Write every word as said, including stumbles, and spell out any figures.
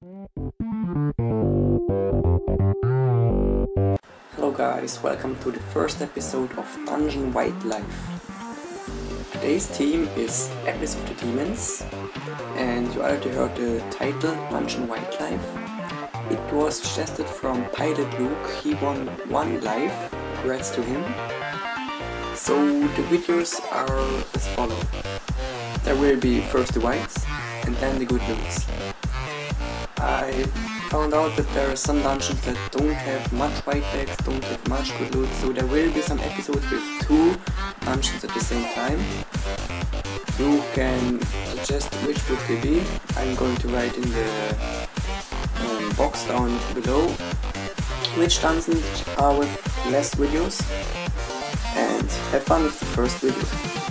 Hello guys, welcome to the first episode of DungeonWhiteLife. Today's theme is Abyss of the Demons, and you already heard the title DungeonWhiteLife. It was suggested from Pilot Luke. He won one life, congrats to him. So the videos are as follows. There will be first the whites and then the good loots. I found out that there are some dungeons that don't have much white bags, don't have much good loot, so there will be some episodes with two dungeons at the same time. You can suggest which would they be. I'm going to write in the um, box down below which dungeons are with less videos, and have fun with the first video.